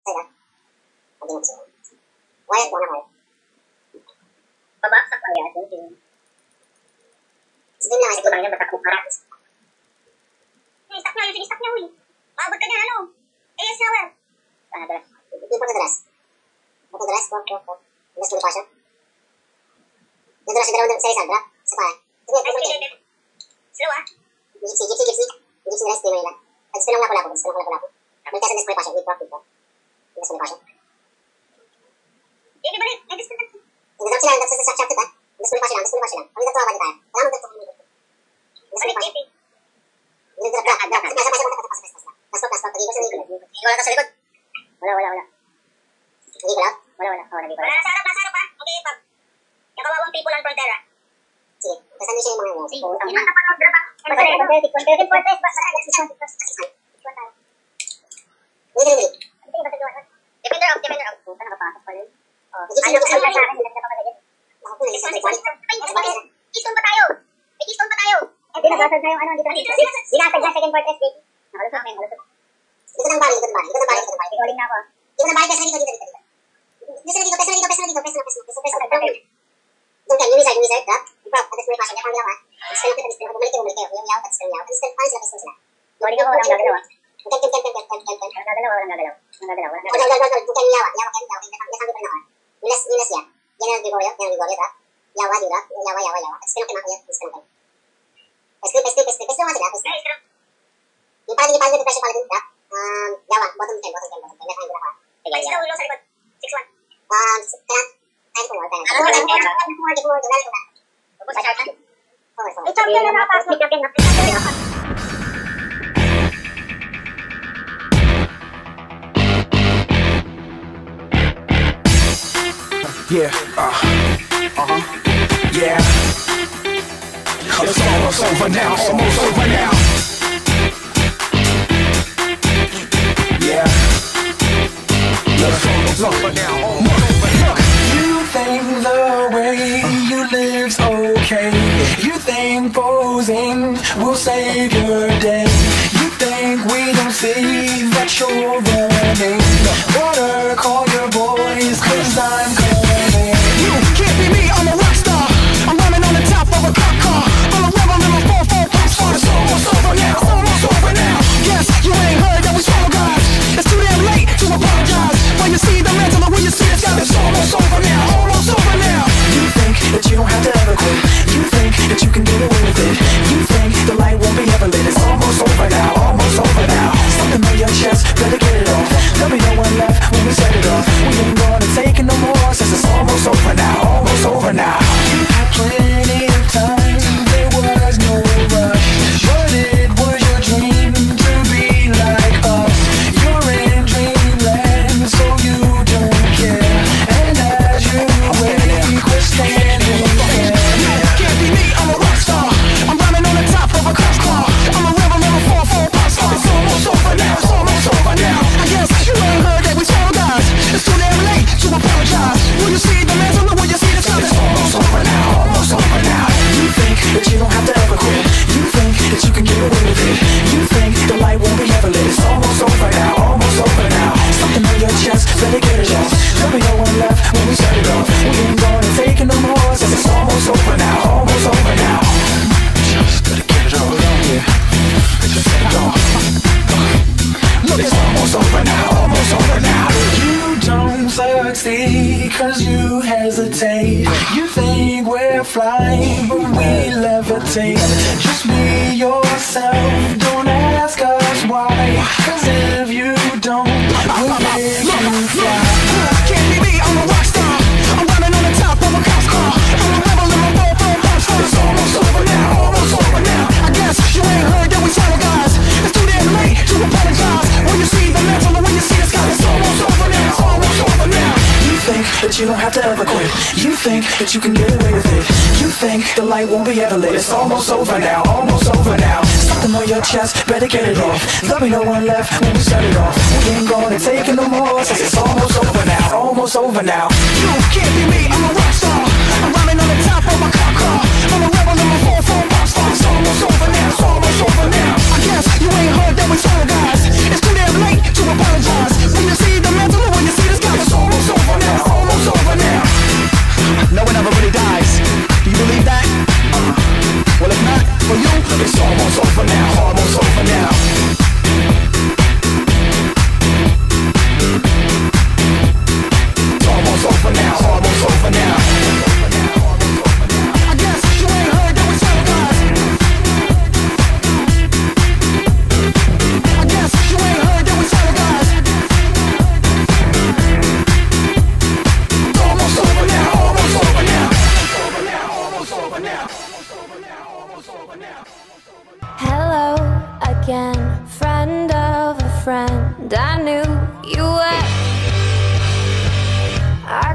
Sa'yo na. Pag mo gusto mo. Quiet muna kayo. Pabaksak pa yan. Sige na. Ito lang yan, batak ko karat. Stop niya, stop niya, uy. Maabot ka niya, ano? AS shower. Sana dalas. Hindi pa kadalas. Pagkadalas, walk. Dalas tuloy pa siya. Nadalas yung dalawang sa isa, drop. Isa pa. Sige. Slow, ah. Gypsy. Gypsy na rest, di mo nila. Pag-spin lang lapo. Magkasa na display pa siya. With profit po. Display pa siya. Hindi balik. May display pa siya. Nagdrop sila, nagdrop sa shot kita. Display pa siya lang. Kung nagdrop ba di tayo? Alam mo nagdrop kung nagdrop. Display pa siya. Nagdrop. Pasok. Pag-igos sa likod. Wala ka sa likod. Wala. Nagigol out? Wala. Nagigol. Wala, nasa harap pa. Okay, Pab. Yung kawawang people on frontera. Sige. Tapos ano siya yung mga ano? Sige. Yung nasa panong drop ah. Hindi. Defender out. Puta, nakapasok pa rin. Keystone pa tayo. May keystone pa tayo. Hindi nakasad na yung ano. Dinasad na second part SDT. Nakalusot na yung malusot. Likod ng bali. Calling na ako. Likod ng bali, pesa na dito. Pesa na dito. Doon ka, yung wizard, drop. Drop, at display pa siya. Diyan kang ginawa. Display lang kita. Bumalik kayo. Yung yaw, at display yaw. Paano sila pistol sila? Calling ako, walang gagalaw ah. Kem. Walang gagalaw. Bukan yawa. Yakang di pernah. Nilas ya. Jangan Gregorio, drop. Yawa. Display lang kita. Display lang. Pistol masih dah. Yung paling depression pala dun, drop. Yawa, bottom 10. Left hand ginawa. Ulo sa likod. 6-1. Kaya ko wala. Tapos sa charge. Champion na napas. Yeah, yeah. It's almost over now. Yeah. It's almost over now. You think the way you live's okay. You think posing will save your day. You think we don't see that you're running. Water, call your boys, 'cause I'm coming. You can't be me, I'm a rock star. I'm running on the top of a cop car. I'm a rebel in my 4-4 pop star. It's almost over now. Yes, you ain't heard that we swallow guys. It's too damn late to apologize. When you see the mantle or when you see the sky, it's almost over now. You think that you don't have to ever quit. You think that you can get away with it. You think the light won't be ever lit. It's almost over now. Something on your chest, better get it off. There'll be no one left when we set it off. We ain't gonna take it no more, since it's almost over now. You had plenty of time, there was no rush. But it was your dream to be like us. You're in dreamland, so you don't care. And as you wake, we're standing there. Can't be me, I'm a rock star. I'm running on the top of a cop car. I'm a rebel in a 4-4 pop star. It's almost over now. I guess you ain't heard that we told guys. It's too damn late to apologize. Will you see the mantle or will you see the sky? It's almost over now. You think that you don't have to ever quit. You think that you can get away with it. You think the light won't be ever lit. It's almost over now. Something on your chest, better get it off. There'll be no one left when we set it off. We ain't gonna take it no more, since it's almost over now. Just better get it off. Just set it off. Look, it's almost over now. You don't succeed 'cause you hesitate. You think we're flying, but we levitate. Just be yourself, don't ask us why. 'Cause if you don't, we'll make you fly. Can't be me, I'm a rock star. I'm running on the top of a cop car. I'm a rebel in my 4-4 pop star. It's almost over now. I guess you ain't heard that we swallow guys. It's too damn late to apologize. When you see the mantle or when you see the sky, it's almost over now. You think that you don't have to ever quit. You think that you can get away with it. You think the light won't be ever lit. It's almost over now. Something on your chest, better get it off. There'll be no one left when we set it off. We ain't gonna take it no more, since it's almost over now. You can't be me, I'm a rock star. I'm running on the top of my cop car. I'm a rebel in my 4-4 pop star. It's almost over now. I guess you ain't heard that we swallow guys. It's too damn late to apologize. When you see the mantle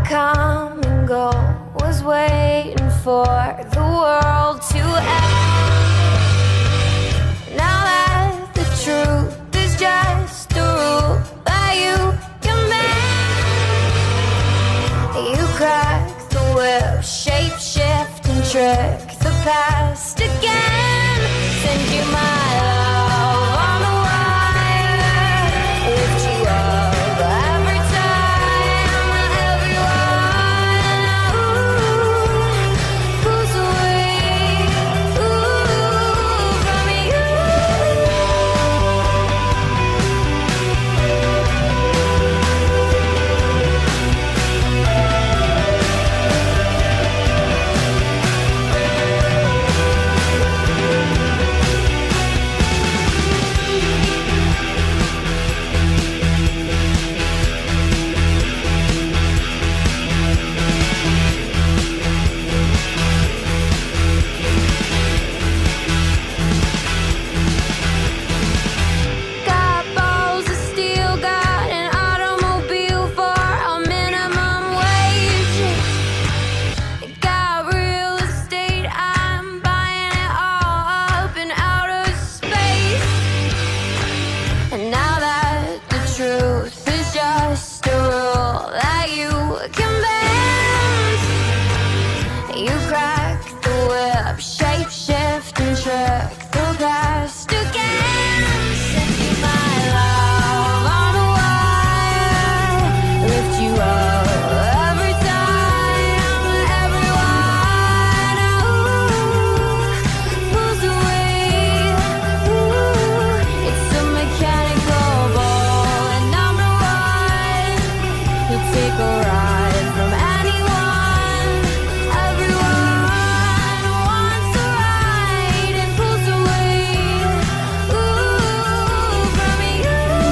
come and go, was waiting for the world to end. Now that the truth is just a rule that you can bend, you crack the whip, shape shift and trick the past again. Send you my love on the wire, lift you up every time, everyone pulls away from you. Got balls of steel, got an automobile for a minimum wage. Got real estate, I'm buying it all up in outer space. And now that the truth is just a rule that you can bend, you crack the whip, shape shift and trick the past again. Send you my love on the wire, lift you up every time, everyone pulls away. It's a mechanical ball, and I'm the one who'll take a ride from anyone. Everyone wants a ride and pulls away from you.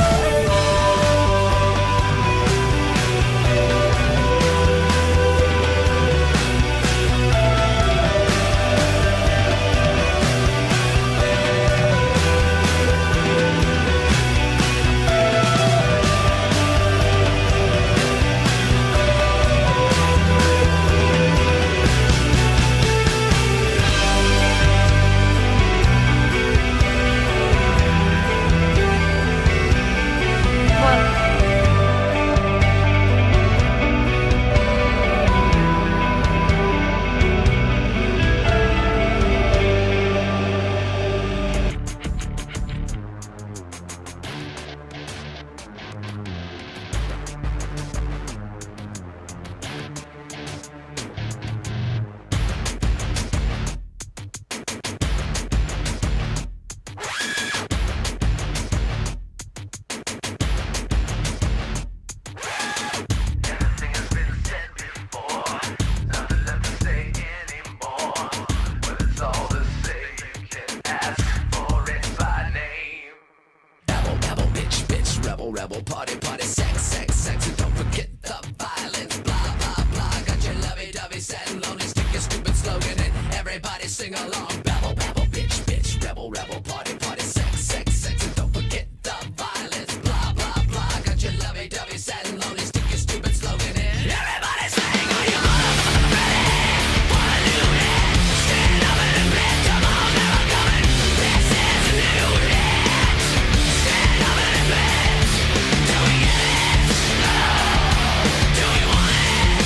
Everything has been said before. Nothing left to say anymore. When it's all the same, you can ask for it by name. Rebel, rebel, bitch, bitch, rebel, rebel, party, party, sex, sex, sex, and don't forget the violence, blah, blah, blah. Got your lovey-dovey, sad and lonely, stick your stupid slogan and everybody sing along. Rebel, rebel, bitch, bitch, rebel, rebel, party, party, sex, sex, sex, and don't forget the violence, blah, blah, blah. Got your lovey-dovey, sad and lonely, stick your stupid slogan in everybody sing, are you motherfucking ready? Wanna do it? Stand up and admit, come on, never coming. This is a new hit. Stand up and admit. Do we get it? No. Do we want it?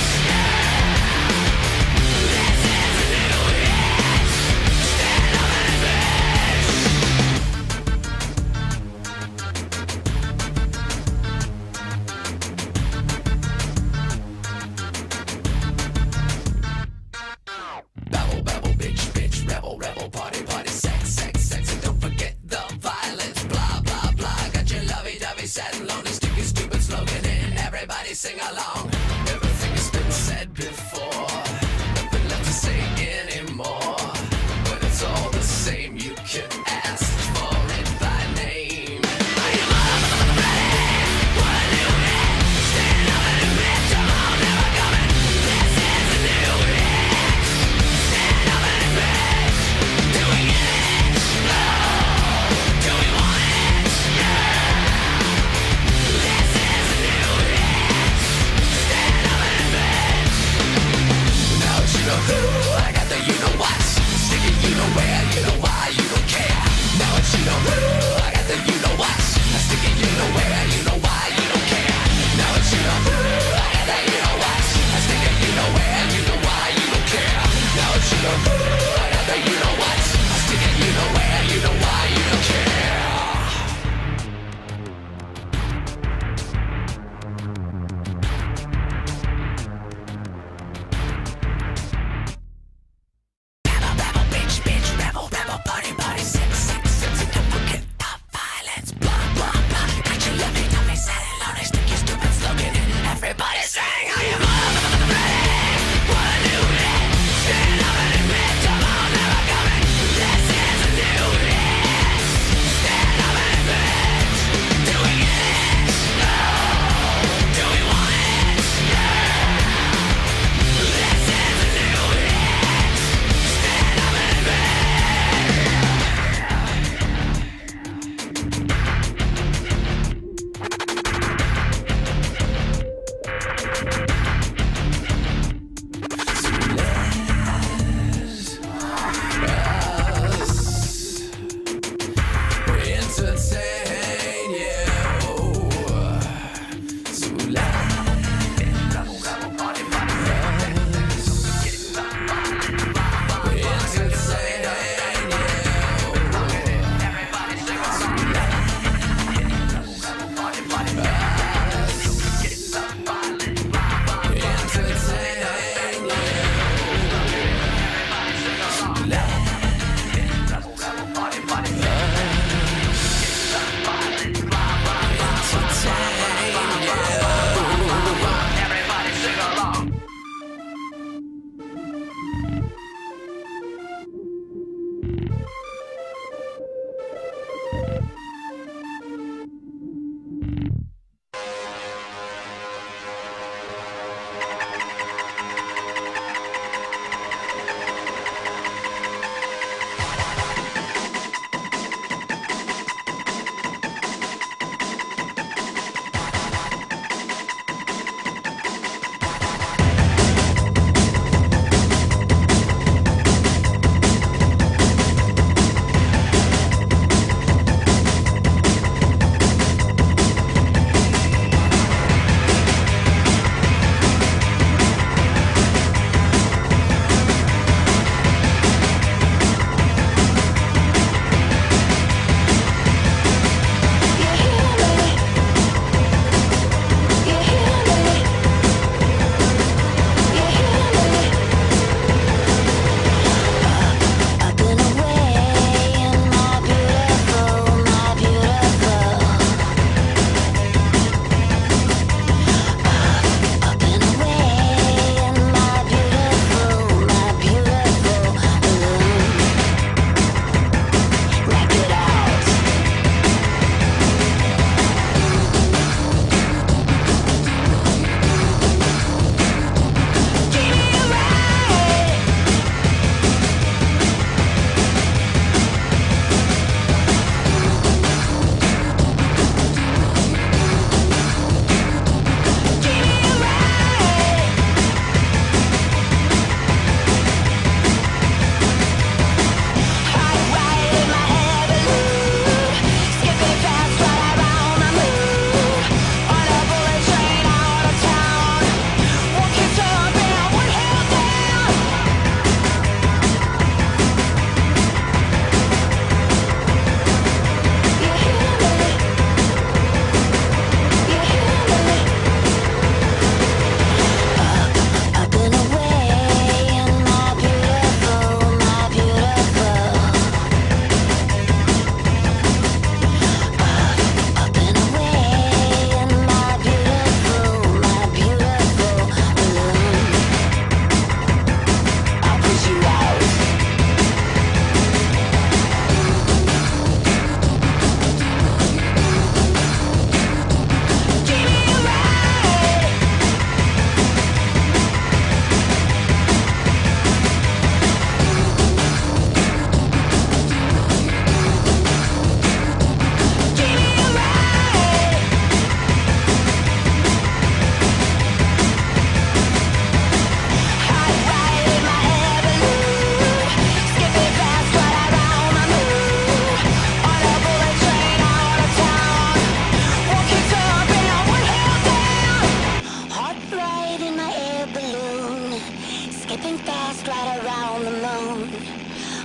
This is a new hit. Stand up and Babble, babble, bitch, bitch, rebel, rebel, party, party, sex, sex, sex, and don't forget the violence, blah, blah, blah. Got your lovey-dovey, sad and lonely, stick your stupid slogan in, everybody sing along. Everything has been said before, nothing left to say anymore. When it's all the same, you can ask for it by name. Are you motherfucking ready? Wanna do it? Stand up and admit, come on, never coming. This is a new hit. Stand up and admit. Do we get it? No. Do we want it? Yeah. This is a new hit. Stand up and admit.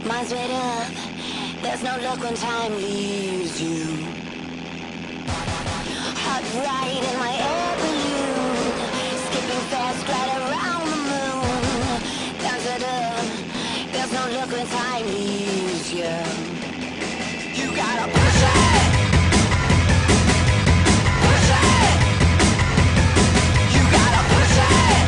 Mind's made up, there's no luck when time leaves you. Hot ride in my air balloon, skipping fast right around the moon. Down to the, there's no luck when time leaves you. You gotta push it. Push it. You gotta push it.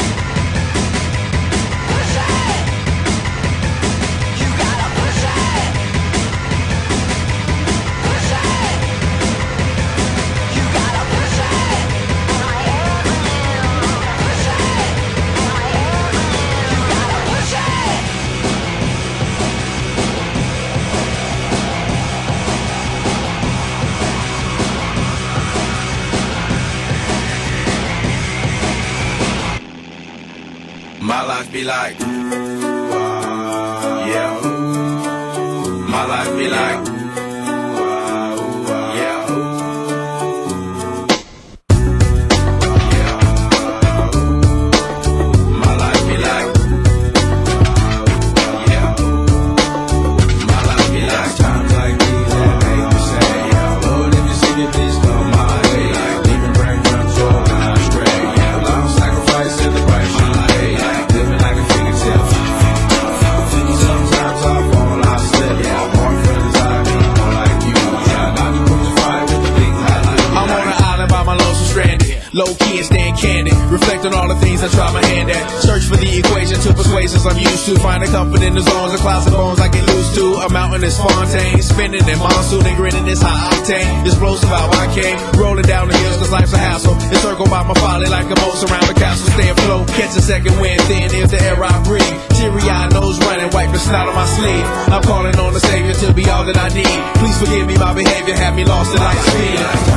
Push it. You gotta push it. Push it. You gotta push it. On my air balloon. Push it. On my air balloon. You gotta push it. My life be like, yeah. My life be like, yeah. My life be like, yeah. My life be like times like these that make me say, yeah. Lord, if you see me, please come my way. Like leaving brain from soul and I'm straight. Yeah, long sacrifice in the price you pay. Like living like a fingertip. Sometimes I fall, I slip. Yeah, more friends I meet, more like you. Yeah, now you put the fire with the things I like. I'm on an island by my lonesome stranded. Low key and staying candid. Reflect on all the things I try my hand at. Search for the equation to persuasions I'm used to. Finding comfort in the zones of clouds and bones I get loose to. A mountain is Fontaine. Spinning in monsoon and grinning is high octane. Explosive how I came. Rolling down the hills cause life's a hassle. Encircled by my folly like a moat around the castle. Stay afloat. Catch a second wind thin is the air I breathe. Teary-eyed nose running. Wipe the snot on my sleeve. I'm calling on the Savior to be all that I need. Please forgive me my behavior. Had me lost in light speed.